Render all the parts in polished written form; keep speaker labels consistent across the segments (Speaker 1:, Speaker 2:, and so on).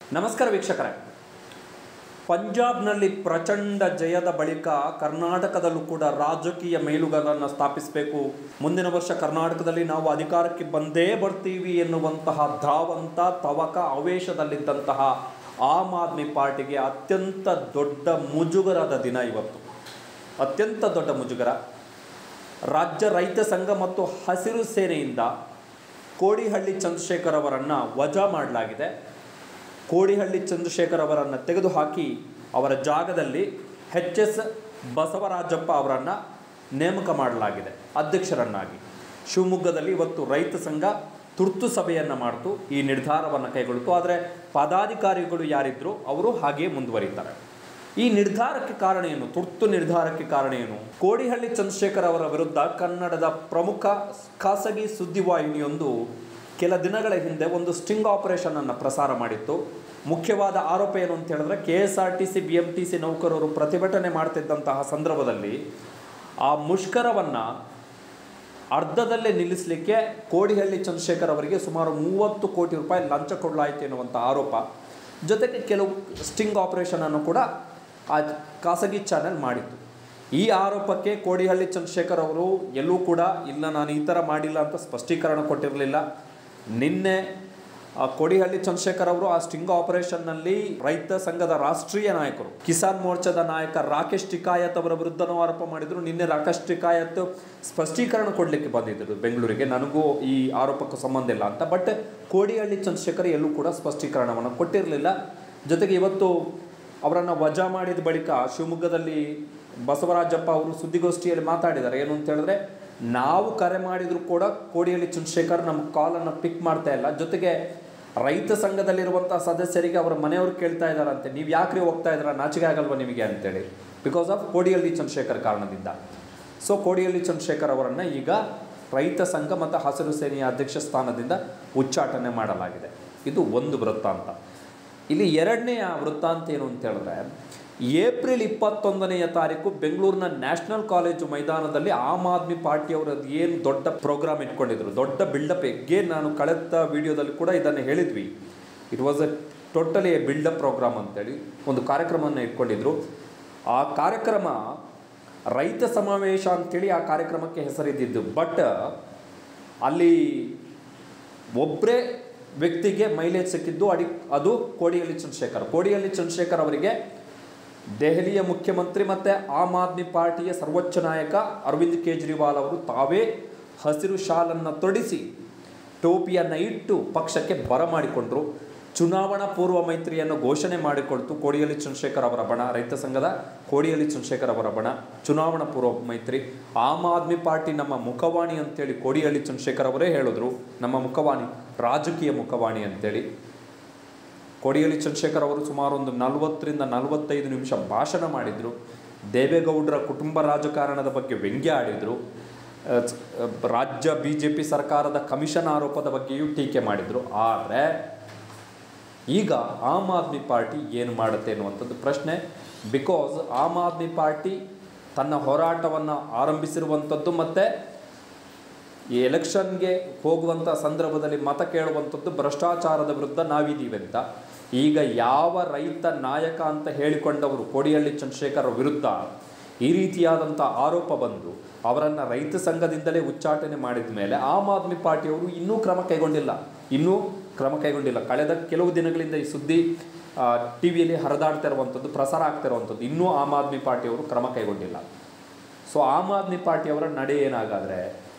Speaker 1: ನಮಸ್ಕಾರ ವೀಕ್ಷಕರೇ. ಪಂಜಾಬ್ನಲ್ಲಿ ಪ್ರಚಂಡ ಜಯದ ಬಳಿಕ ಕರ್ನಾಟಕದಲ್ಲೂ ಕೂಡ ರಾಜಕೀಯ ಮೇಲುಗಲ್ಲನ್ನು ಸ್ಥಾಪಿಸಬೇಕು, ಮುಂದಿನ ವರ್ಷ ಕರ್ನಾಟಕದಲ್ಲಿ ನಾವು ಅಧಿಕಾರಕ್ಕೆ ಬಂದೇ ಬರ್ತೀವಿ ಎನ್ನುವಂತಹ ಧಾವಂತ ತವಕ ಆವೇಶದಲ್ಲಿದ್ದಂತಹ ಆಮ್ ಆದ್ಮಿ ಪಾರ್ಟಿಗೆ ಅತ್ಯಂತ ದೊಡ್ಡ ಮುಜುಗರದ ದಿನ ಇವತ್ತು. ಅತ್ಯಂತ ದೊಡ್ಡ ಮುಜುಗರ. ರಾಜ್ಯ ರೈತ ಸಂಘ ಮತ್ತು ಹಸಿರು ಸೇನೆಯಿಂದ ಕೋಡಿಹಳ್ಳಿ ಚಂದ್ರಶೇಖರ್ ಅವರನ್ನು ವಜಾ ಮಾಡಲಾಗಿದೆ. ಕೋಡಿಹಳ್ಳಿ ಚಂದ್ರಶೇಖರ್ ಅವರನ್ನು ತೆಗೆದುಹಾಕಿ ಅವರ ಜಾಗದಲ್ಲಿ ಎಚ್.ಎಸ್. ಬಸವರಾಜಪ್ಪ ಅವರನ್ನು ನೇಮಕ ಮಾಡಲಾಗಿದೆ ಅಧ್ಯಕ್ಷರನ್ನಾಗಿ. ಶಿವಮೊಗ್ಗದಲ್ಲಿ ಇವತ್ತು ರೈತ ಸಂಘ ತುರ್ತು ಸಭೆಯನ್ನು ಮಾಡಿತು, ಈ ನಿರ್ಧಾರವನ್ನು ಕೈಗೊಳ್ಳಿತು. ಆದರೆ ಪದಾಧಿಕಾರಿಗಳು ಯಾರಿದ್ರು ಅವರು ಹಾಗೆಯೇ ಮುಂದುವರಿತಾರೆ. ಈ ನಿರ್ಧಾರಕ್ಕೆ ಕಾರಣ ಏನು? ತುರ್ತು ನಿರ್ಧಾರಕ್ಕೆ ಕಾರಣ ಏನು? ಕೋಡಿಹಳ್ಳಿ ಚಂದ್ರಶೇಖರ್ ಅವರ ವಿರುದ್ಧ ಕನ್ನಡದ ಪ್ರಮುಖ ಖಾಸಗಿ ಸುದ್ದಿವಾಹಿನಿಯೊಂದು ಕೆಲ ದಿನಗಳ ಹಿಂದೆ ಒಂದು ಸ್ಟಿಂಗ್ ಆಪರೇಷನ್ ಅನ್ನು ಪ್ರಸಾರ ಮಾಡಿತ್ತು. ಮುಖ್ಯವಾದ ಆರೋಪ ಏನು ಅಂತ ಹೇಳಿದ್ರೆ, KSRTC BMTC ನೌಕರರು ಪ್ರತಿಭಟನೆ ಮಾಡ್ತಿದ್ದಂತಹ ಸಂದರ್ಭದಲ್ಲಿ ಆ ಮುಷ್ಕರವನ್ನು ಅರ್ಧದಲ್ಲೇ ನಿಲ್ಲಿಸಲಿಕ್ಕೆ ಕೋಡಿಹಳ್ಳಿ ಚಂದ್ರಶೇಖರ್ ಅವರಿಗೆ ಸುಮಾರು 30 ಕೋಟಿ ರೂಪಾಯಿ ಲಂಚ ಕೊಡಲಾಯಿತು ಎನ್ನುವಂಥ ಆರೋಪ, ಜೊತೆಗೆ ಕೆಲವು ಸ್ಟಿಂಗ್ ಆಪರೇಷನನ್ನು ಕೂಡ ಆ ಖಾಸಗಿ ಚಾನೆಲ್ ಮಾಡಿತ್ತು. ಈ ಆರೋಪಕ್ಕೆ ಕೋಡಿಹಳ್ಳಿ ಚಂದ್ರಶೇಖರ್ ಅವರು ಎಲ್ಲೂ ಕೂಡ ಇಲ್ಲ, ನಾನು ಈ ಥರ ಮಾಡಿಲ್ಲ ಅಂತ ಸ್ಪಷ್ಟೀಕರಣ ಕೊಟ್ಟಿರಲಿಲ್ಲ. ನಿನ್ನೆ ಕೋಡಿಹಳ್ಳಿ ಚಂದ್ರಶೇಖರ್ ಅವರು ಆ ಸ್ಟಿಂಗ್ ಆಪರೇಷನ್ನಲ್ಲಿ ರೈತ ಸಂಘದ ರಾಷ್ಟ್ರೀಯ ನಾಯಕರು, ಕಿಸಾನ್ ಮೋರ್ಚಾದ ನಾಯಕ ರಾಕೇಶ್ ಟಿಕಾಯತ್ ಅವರ ವಿರುದ್ಧನೂ ಆರೋಪ ಮಾಡಿದರು. ನಿನ್ನೆ ರಾಕೇಶ್ ಟಿಕಾಯತ್ ಸ್ಪಷ್ಟೀಕರಣ ಕೊಡಲಿಕ್ಕೆ ಬಂದಿದ್ದರು ಬೆಂಗಳೂರಿಗೆ, ನನಗೂ ಈ ಆರೋಪಕ್ಕೂ ಸಂಬಂಧ ಇಲ್ಲ ಅಂತ. ಬಟ್ ಕೋಡಿಹಳ್ಳಿ ಚಂದ್ರಶೇಖರ್ ಎಲ್ಲೂ ಕೂಡ ಸ್ಪಷ್ಟೀಕರಣವನ್ನು ಕೊಟ್ಟಿರಲಿಲ್ಲ. ಜೊತೆಗೆ ಇವತ್ತು ಅವರನ್ನು ವಜಾ ಮಾಡಿದ ಬಳಿಕ ಶಿವಮೊಗ್ಗದಲ್ಲಿ ಬಸವರಾಜಪ್ಪ ಅವರು ಸುದ್ದಿಗೋಷ್ಠಿಯಲ್ಲಿ ಮಾತಾಡಿದ್ದಾರೆ. ಏನು ಅಂತ ಹೇಳಿದ್ರೆ, ನಾವು ಕರೆ ಮಾಡಿದರೂ ಕೂಡ ಕೋಡಿಹಳ್ಳಿ ಚಂದ್ರಶೇಖರ್ ನಮ್ಮ ಕಾಲನ್ನು ಪಿಕ್ ಮಾಡ್ತಾ ಇಲ್ಲ. ಜೊತೆಗೆ ರೈತ ಸಂಘದಲ್ಲಿರುವಂಥ ಸದಸ್ಯರಿಗೆ ಅವರ ಮನೆಯವರು ಕೇಳ್ತಾ ಇದ್ದಾರಂತೆ, ನೀವು ಯಾಕ್ರಿ ಹೋಗ್ತಾ ಇದ್ದೀರಾ, ನಾಚಿಕೆ ಆಗಲ್ವ ನಿಮಗೆ ಅಂತೇಳಿ, ಬಿಕಾಸ್ ಆಫ್ ಕೋಡಿಹಳ್ಳಿ ಚಂದ್ರಶೇಖರ್ ಕಾರಣದಿಂದ. ಸೊ ಕೋಡಿಹಳ್ಳಿ ಚಂದ್ರಶೇಖರ್ ಅವರನ್ನು ಈಗ ರೈತ ಸಂಘ ಮತ್ತು ಹಸಿರು ಸೇನೆಯ ಅಧ್ಯಕ್ಷ ಸ್ಥಾನದಿಂದ ಉಚ್ಚಾಟನೆ ಮಾಡಲಾಗಿದೆ. ಇದು ಒಂದು ವೃತ್ತಾಂತ. ಇಲ್ಲಿ ಎರಡನೆಯ ವೃತ್ತಾಂತ ಏನು ಅಂತ ಹೇಳಿದ್ರೆ, ಏಪ್ರಿಲ್ 21ನೇ ತಾರೀಕು ಬೆಂಗಳೂರಿನ ನ್ಯಾಷನಲ್ ಕಾಲೇಜು ಮೈದಾನದಲ್ಲಿ ಆಮ್ ಆದ್ಮಿ ಪಾರ್ಟಿಯವರದ್ದು ಏನು ದೊಡ್ಡ ಪ್ರೋಗ್ರಾಮ್ ಇಟ್ಕೊಂಡಿದ್ರು, ದೊಡ್ಡ ಬಿಲ್ಡಪ್. ಎಗೇನ್ ನಾನು ಕಳೆದ ವಿಡಿಯೋದಲ್ಲಿ ಕೂಡ ಇದನ್ನು ಹೇಳಿದ್ವಿ, it was a totally a buildup program ಅಂತೇಳಿ ಒಂದು ಕಾರ್ಯಕ್ರಮವನ್ನು ಇಟ್ಕೊಂಡಿದ್ರು. ಆ ಕಾರ್ಯಕ್ರಮ ರೈತ ಸಮಾವೇಶ ಅಂಥೇಳಿ ಆ ಕಾರ್ಯಕ್ರಮಕ್ಕೆ ಹೆಸರಿದ್ದಿದ್ದು. ಬಟ್ ಅಲ್ಲಿ ಒಬ್ಬರೇ ವ್ಯಕ್ತಿಗೆ ಮೈಲೇಜ್ ಸಿಕ್ಕಿದ್ದು, ಅದು ಕೋಡಿಹಳ್ಳಿ ಚಂದ್ರಶೇಖರ್. ಕೋಡಿಹಳ್ಳಿ ಚಂದ್ರಶೇಖರ್ ಅವರಿಗೆ ದೆಹಲಿಯ ಮುಖ್ಯಮಂತ್ರಿ ಮತ್ತು ಆಮ್ ಆದ್ಮಿ ಪಾರ್ಟಿಯ ಸರ್ವೋಚ್ಚ ನಾಯಕ ಅರವಿಂದ್ ಕೇಜ್ರಿವಾಲ್ ಅವರು ತಾವೇ ಹಸಿರು ಶಾಲನ್ನು ತೊಡಿಸಿ ಟೋಪಿಯನ್ನು ಇಟ್ಟು ಪಕ್ಷಕ್ಕೆ ಬರಮಾಡಿಕೊಂಡರು. ಚುನಾವಣಾ ಪೂರ್ವ ಮೈತ್ರಿಯನ್ನು ಘೋಷಣೆ ಮಾಡಿಕೊಳ್ತು ಕೋಡಿಹಳ್ಳಿ ಚಂದ್ರಶೇಖರ್ ಅವರ ಬಣ, ರೈತ ಸಂಘದ ಕೋಡಿಹಳ್ಳಿ ಚಂದ್ರಶೇಖರ್ ಅವರ ಬಣ ಚುನಾವಣಾ ಪೂರ್ವ ಮೈತ್ರಿ. ಆಮ್ ಆದ್ಮಿ ಪಾರ್ಟಿ ನಮ್ಮ ಮುಖವಾಣಿ ಅಂತೇಳಿ ಕೋಡಿಹಳ್ಳಿ ಚಂದ್ರಶೇಖರ್ ಅವರೇ ಹೇಳಿದ್ರು, ನಮ್ಮ ಮುಖವಾಣಿ, ರಾಜಕೀಯ ಮುಖವಾಣಿ ಅಂತೇಳಿ. ಕೋಡಿಹಳ್ಳಿ ಚಂದ್ರಶೇಖರ್ ಅವರು ಸುಮಾರು ಒಂದು 40ರಿಂದ 45 ನಿಮಿಷ ಭಾಷಣ ಮಾಡಿದರು. ದೇವೇಗೌಡರ ಕುಟುಂಬ ರಾಜಕಾರಣದ ಬಗ್ಗೆ ವ್ಯಂಗ್ಯ ಆಡಿದರು. ರಾಜ್ಯ BJP ಸರ್ಕಾರದ ಕಮಿಷನ್ ಆರೋಪದ ಬಗ್ಗೆಯೂ ಟೀಕೆ ಮಾಡಿದರು. ಆದರೆ ಈಗ ಆಮ್ ಆದ್ಮಿ ಪಾರ್ಟಿ ಏನು ಮಾಡುತ್ತೆ ಅನ್ನುವಂಥದ್ದು ಪ್ರಶ್ನೆ. ಬಿಕಾಸ್ ಆಮ್ ಆದ್ಮಿ ಪಾರ್ಟಿ ತನ್ನ ಹೋರಾಟವನ್ನು ಆರಂಭಿಸಿರುವಂಥದ್ದು ಮತ್ತು ಈ ಎಲೆಕ್ಷನ್ಗೆ ಹೋಗುವಂಥ ಸಂದರ್ಭದಲ್ಲಿ ಮತ ಕೇಳುವಂಥದ್ದು ಭ್ರಷ್ಟಾಚಾರದ ವಿರುದ್ಧ ನಾವಿದ್ದೀವಿ ಅಂತ. ಈಗ ಯಾವ ರೈತ ನಾಯಕ ಅಂತ ಹೇಳಿಕೊಂಡವರು ಕೋಡಿಹಳ್ಳಿ ಚಂದ್ರಶೇಖರ್ ವಿರುದ್ಧ ಈ ರೀತಿಯಾದಂಥ ಆರೋಪ ಬಂದು ಅವರನ್ನು ರೈತ ಸಂಘದಿಂದಲೇ ಉಚ್ಚಾಟನೆ ಮಾಡಿದ ಮೇಲೆ ಆಮ್ ಆದ್ಮಿ ಪಾರ್ಟಿಯವರು ಇನ್ನೂ ಕ್ರಮ ಕೈಗೊಂಡಿಲ್ಲ. ಕಳೆದ ಕೆಲವು ದಿನಗಳಿಂದ ಈ ಸುದ್ದಿ TV ಯಲ್ಲಿ ಹರಿದಾಡ್ತಾ ಇರುವಂಥದ್ದು, ಪ್ರಸಾರ ಆಗ್ತಾ ಇರುವಂಥದ್ದು, ಇನ್ನೂ ಆಮ್ ಆದ್ಮಿ ಪಾರ್ಟಿಯವರು ಕ್ರಮ ಕೈಗೊಂಡಿಲ್ಲ. ಸೊ ಆಮ್ ಆದ್ಮಿ ಪಾರ್ಟಿಯವರ ನಡೆ ಏನಾಗಾದರೆ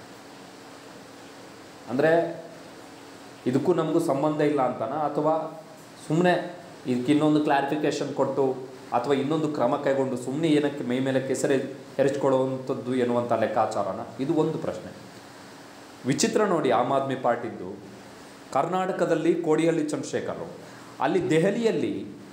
Speaker 1: ಅಂದರೆ ಇದಕ್ಕೂ ನಮಗೂ ಸಂಬಂಧ ಇಲ್ಲ ಅಂತನ, ಅಥವಾ ಸುಮ್ಮನೆ ಇದಕ್ಕೆ ಇನ್ನೊಂದು ಕ್ಲಾರಿಫಿಕೇಷನ್ ಕೊಟ್ಟು ಅಥವಾ ಇನ್ನೊಂದು ಕ್ರಮ ಕೈಗೊಂಡು ಸುಮ್ಮನೆ ಏನಕ್ಕೆ ಮೈ ಮೇಲೆ ಕೆಸರೆ ಎರಚಿಕೊಳ್ಳುವಂಥದ್ದು ಎನ್ನುವಂಥ ಲೆಕ್ಕಾಚಾರನ, ಇದು ಒಂದು ಪ್ರಶ್ನೆ. ವಿಚಿತ್ರ ನೋಡಿ, ಆಮ್ ಆದ್ಮಿ ಪಾರ್ಟಿದ್ದು ಕರ್ನಾಟಕದಲ್ಲಿ ಕೋಡಿಹಳ್ಳಿ ಚಂದ್ರಶೇಖರ್, ಅಲ್ಲಿ ದೆಹಲಿಯಲ್ಲಿ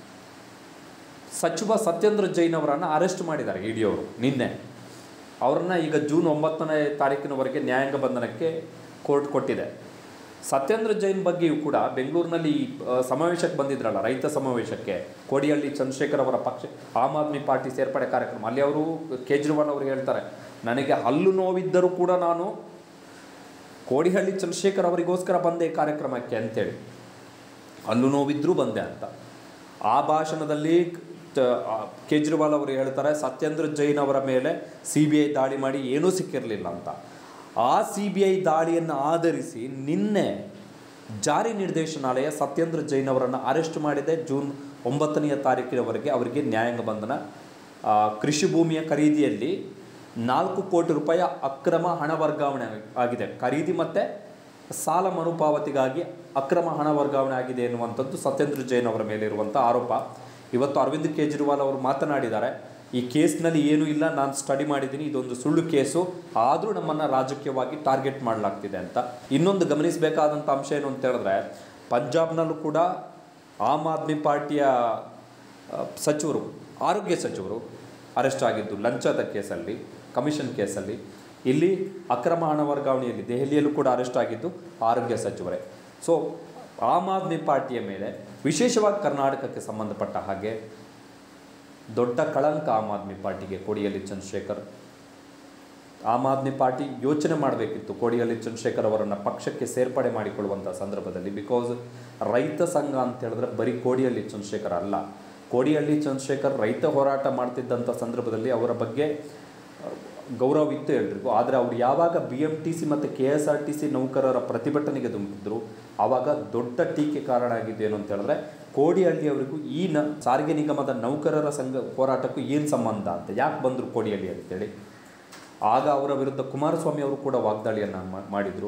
Speaker 1: ಸಚಿವ ಸತ್ಯೇಂದ್ರ ಜೈನ್ ಅವರನ್ನು ಅರೆಸ್ಟ್ ಮಾಡಿದ್ದಾರೆ ED ಅವರು ನಿನ್ನೆ. ಅವ್ರನ್ನ ಈಗ ಜೂನ್ 9ನೇ ತಾರೀಕಿನವರೆಗೆ ನ್ಯಾಯಾಂಗ ಬಂಧನಕ್ಕೆ ಕೋರ್ಟ್ ಕೊಟ್ಟಿದೆ. ಸತ್ಯೇಂದ್ರ ಜೈನ್ ಬಗ್ಗೆಯೂ ಕೂಡ ಬೆಂಗಳೂರಿನಲ್ಲಿ ಸಮಾವೇಶಕ್ಕೆ ಬಂದಿದ್ರಲ್ಲ, ರೈತ ಸಮಾವೇಶಕ್ಕೆ, ಕೋಡಿಹಳ್ಳಿ ಚಂದ್ರಶೇಖರ್ ಅವರ ಪಕ್ಷ ಆಮ್ ಆದ್ಮಿ ಪಾರ್ಟಿ ಸೇರ್ಪಡೆ ಕಾರ್ಯಕ್ರಮ, ಅಲ್ಲಿ ಅವರು ಕೇಜ್ರಿವಾಲ್ ಅವರು ಹೇಳ್ತಾರೆ, ನನಗೆ ಹಲ್ಲು ನೋವಿದ್ದರೂ ಕೂಡ ನಾನು ಕೋಡಿಹಳ್ಳಿ ಚಂದ್ರಶೇಖರ್ ಅವರಿಗೋಸ್ಕರ ಬಂದೆ ಕಾರ್ಯಕ್ರಮಕ್ಕೆ ಅಂತೇಳಿ, ಹಲ್ಲು ನೋವಿದ್ರೂ ಬಂದೆ ಅಂತ. ಆ ಭಾಷಣದಲ್ಲಿ ಕೇಜ್ರಿವಾಲ್ ಅವರು ಹೇಳ್ತಾರೆ ಸತ್ಯೇಂದ್ರ ಜೈನ್ ಅವರ ಮೇಲೆ CBI ದಾಳಿ ಮಾಡಿ ಏನೂ ಸಿಕ್ಕಿರಲಿಲ್ಲ ಅಂತ. ಆ CBI ದಾಳಿಯನ್ನು ಆಧರಿಸಿ ನಿನ್ನೆ ಜಾರಿ ನಿರ್ದೇಶನಾಲಯ ಸತ್ಯೇಂದ್ರ ಜೈನ್ ಅವರನ್ನು ಅರೆಸ್ಟ್ ಮಾಡಿದೆ. ಜೂನ್ 9ನೇ ತಾರೀಕಿನವರೆಗೆ ಅವರಿಗೆ ನ್ಯಾಯಾಂಗ ಬಂಧನ. ಕೃಷಿ ಭೂಮಿಯ ಖರೀದಿಯಲ್ಲಿ 4 ಕೋಟಿ ರೂಪಾಯಿ ಅಕ್ರಮ ಹಣ ವರ್ಗಾವಣೆ ಆಗಿದೆ. ಖರೀದಿ ಮತ್ತು ಸಾಲ ಮರುಪಾವತಿಗಾಗಿ ಅಕ್ರಮ ಹಣ ವರ್ಗಾವಣೆ ಆಗಿದೆ ಎನ್ನುವಂಥದ್ದು ಸತ್ಯೇಂದ್ರ ಜೈನ್ ಅವರ ಮೇಲೆ ಇರುವಂಥ ಆರೋಪ. ಇವತ್ತು ಅರವಿಂದ್ ಕೇಜ್ರಿವಾಲ್ ಅವರು ಮಾತನಾಡಿದ್ದಾರೆ, ಈ ಕೇಸ್ನಲ್ಲಿ ಏನೂ ಇಲ್ಲ, ನಾನು ಸ್ಟಡಿ ಮಾಡಿದ್ದೀನಿ, ಇದೊಂದು ಸುಳ್ಳು ಕೇಸು, ಆದರೂ ನಮ್ಮನ್ನು ರಾಜಕೀಯವಾಗಿ ಟಾರ್ಗೆಟ್ ಮಾಡಲಾಗ್ತಿದೆ ಅಂತ. ಇನ್ನೊಂದು ಗಮನಿಸಬೇಕಾದಂಥ ಅಂಶ ಏನು ಅಂತ ಹೇಳಿದ್ರೆ, ಪಂಜಾಬ್ನಲ್ಲೂ ಕೂಡ ಆಮ್ ಆದ್ಮಿ ಪಾರ್ಟಿಯ ಸಚಿವರು, ಆರೋಗ್ಯ ಸಚಿವರು ಅರೆಸ್ಟ್ ಆಗಿದ್ದು ಲಂಚದ ಕೇಸಲ್ಲಿ, ಕಮಿಷನ್ ಕೇಸಲ್ಲಿ. ಇಲ್ಲಿ ಅಕ್ರಮ ಹಣ ವರ್ಗಾವಣೆಯಲ್ಲಿ ದೆಹಲಿಯಲ್ಲೂ ಕೂಡ ಅರೆಸ್ಟ್ ಆಗಿದ್ದು ಆರೋಗ್ಯ ಸಚಿವರೇ. ಸೊ ಆಮ್ ಆದ್ಮಿ ಪಾರ್ಟಿಯ ಮೇಲೆ, ವಿಶೇಷವಾಗಿ ಕರ್ನಾಟಕಕ್ಕೆ ಸಂಬಂಧಪಟ್ಟ ಹಾಗೆ ದೊಡ್ಡ ಕಳಂಕ ಆಮ್ ಆದ್ಮಿ ಪಾರ್ಟಿಗೆ ಕೋಡಿಹಳ್ಳಿ ಚಂದ್ರಶೇಖರ್. ಆಮ್ ಆದ್ಮಿ ಪಾರ್ಟಿ ಯೋಚನೆ ಮಾಡಬೇಕಿತ್ತು ಕೋಡಿಹಳ್ಳಿ ಚಂದ್ರಶೇಖರ್ ಅವರನ್ನು ಪಕ್ಷಕ್ಕೆ ಸೇರ್ಪಡೆ ಮಾಡಿಕೊಳ್ಳುವಂಥ ಸಂದರ್ಭದಲ್ಲಿ. ಬಿಕಾಸ್ ರೈತ ಸಂಘ ಅಂತ ಹೇಳಿದ್ರೆ ಬರೀ ಕೋಡಿಹಳ್ಳಿ ಚಂದ್ರಶೇಖರ್ ಅಲ್ಲ. ಕೋಡಿಹಳ್ಳಿ ಚಂದ್ರಶೇಖರ್ ರೈತ ಹೋರಾಟ ಮಾಡ್ತಿದ್ದಂಥ ಸಂದರ್ಭದಲ್ಲಿ ಅವರ ಬಗ್ಗೆ ಗೌರವ ಇತ್ತು ಎಲ್ರಿಗೂ. ಆದರೆ ಅವರು ಯಾವಾಗ BMTC ಮತ್ತು KSRTC ನೌಕರರ ಪ್ರತಿಭಟನೆಗೆ ಧುಮುಕಿದ್ರು ಆವಾಗ ದೊಡ್ಡ ಟೀಕೆ ಕಾರಣ ಆಗಿದ್ದು ಏನು ಅಂತ ಹೇಳಿದ್ರೆ, ಕೋಡಿಹಳ್ಳಿ ಅವರಿಗೂ ಈ ಸಾರಿಗೆ ನಿಗಮದ ನೌಕರರ ಸಂಘ ಹೋರಾಟಕ್ಕೂ ಏನು ಸಂಬಂಧ ಅಂತ, ಯಾಕೆ ಬಂದರು ಕೋಡಿಹಳ್ಳಿ ಅಂತೇಳಿ. ಆಗ ಅವರ ವಿರುದ್ಧ ಕುಮಾರಸ್ವಾಮಿ ಅವರು ಕೂಡ ವಾಗ್ದಾಳಿಯನ್ನು ಮಾಡಿದರು.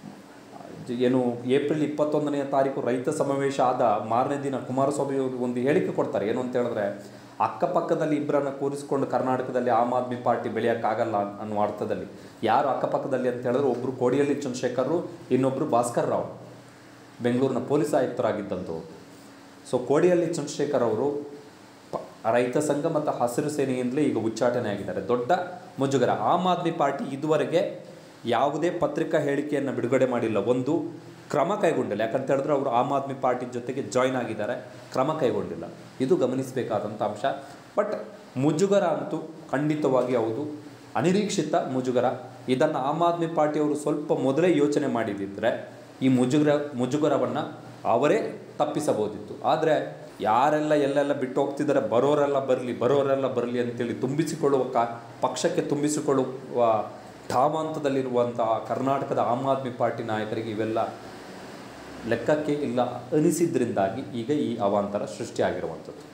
Speaker 1: ಏನು ಏಪ್ರಿಲ್ 21ನೇ ತಾರೀಕು ರೈತ ಸಮಾವೇಶ ಆದ ಮಾರನೇ ದಿನ ಕುಮಾರಸ್ವಾಮಿ ಅವರು ಒಂದು ಹೇಳಿಕೆ ಕೊಡ್ತಾರೆ. ಏನು ಅಂತ ಹೇಳಿದ್ರೆ, ಅಕ್ಕಪಕ್ಕದಲ್ಲಿ ಇಬ್ಬರನ್ನು ಕೂರಿಸಿಕೊಂಡು ಕರ್ನಾಟಕದಲ್ಲಿ ಆಮ್ ಆದ್ಮಿ ಪಾರ್ಟಿ ಬೆಳೆಯೋಕ್ಕಾಗಲ್ಲ ಅನ್ನೋ ಅರ್ಥದಲ್ಲಿ. ಯಾರು ಅಕ್ಕಪಕ್ಕದಲ್ಲಿ ಅಂತ ಹೇಳಿದ್ರೆ, ಒಬ್ಬರು ಕೋಡಿಹಳ್ಳಿ ಚಂದ್ರಶೇಖರ್, ಇನ್ನೊಬ್ಬರು ಭಾಸ್ಕರ್ ರಾವ್, ಬೆಂಗಳೂರಿನ ಪೊಲೀಸ್ ಆಯುಕ್ತರಾಗಿದ್ದಂಥವ್ರು. ಸೊ ಕೋಡಿಹಳ್ಳಿ ಚಂದ್ರಶೇಖರ್ ಅವರು ರೈತ ಸಂಘ ಮತ್ತು ಹಸಿರು ಸೇನೆಯಿಂದಲೇ ಈಗ ಉಚ್ಚಾಟನೆ ಆಗಿದ್ದಾರೆ. ದೊಡ್ಡ ಮುಜುಗರ. ಆಮ್ ಆದ್ಮಿ ಪಾರ್ಟಿ ಇದುವರೆಗೆ ಯಾವುದೇ ಪತ್ರಿಕಾ ಹೇಳಿಕೆಯನ್ನು ಬಿಡುಗಡೆ ಮಾಡಿಲ್ಲ, ಒಂದು ಕ್ರಮ ಕೈಗೊಂಡಿಲ್ಲ. ಯಾಕಂತ ಹೇಳಿದ್ರೆ ಅವರು ಆಮ್ ಆದ್ಮಿ ಪಾರ್ಟಿ ಜೊತೆಗೆ ಜಾಯ್ನ್ ಆಗಿದ್ದಾರೆ, ಕ್ರಮ ಕೈಗೊಂಡಿಲ್ಲ. ಇದು ಗಮನಿಸಬೇಕಾದಂಥ ಅಂಶ. ಬಟ್ ಮುಜುಗರ ಅಂತೂ ಖಂಡಿತವಾಗಿ ಹೌದು, ಅನಿರೀಕ್ಷಿತ ಮುಜುಗರ. ಇದನ್ನು ಆಮ್ ಆದ್ಮಿ ಪಾರ್ಟಿಯವರು ಸ್ವಲ್ಪ ಮೊದಲೇ ಯೋಚನೆ ಮಾಡಿದ್ದರೆ ಈ ಮುಜುಗರವನ್ನು ಅವರೇ ತಪ್ಪಿಸಬಹುದಿತ್ತು. ಆದರೆ ಯಾರೆಲ್ಲ ಎಲ್ಲೆಲ್ಲ ಬಿಟ್ಟು ಹೋಗ್ತಿದ್ದಾರೆ, ಬರೋರೆಲ್ಲ ಬರಲಿ ಅಂತೇಳಿ ತುಂಬಿಸಿಕೊಳ್ಳುವ ಪಕ್ಷಕ್ಕೆ ತುಂಬಿಸಿಕೊಳ್ಳುವ ಧಾಮಾಂತದಲ್ಲಿರುವಂತಹ ಕರ್ನಾಟಕದ ಆಮ್ ಆದ್ಮಿ ಪಾರ್ಟಿ ನಾಯಕರಿಗೆ ಇವೆಲ್ಲ ಲೆಕ್ಕಕ್ಕೆ ಇಲ್ಲ ಅನಿಸಿದ್ರಿಂದಾಗಿ ಈಗ ಈ ಅವಾಂತರ ಸೃಷ್ಟಿಯಾಗಿರುವಂಥದ್ದು.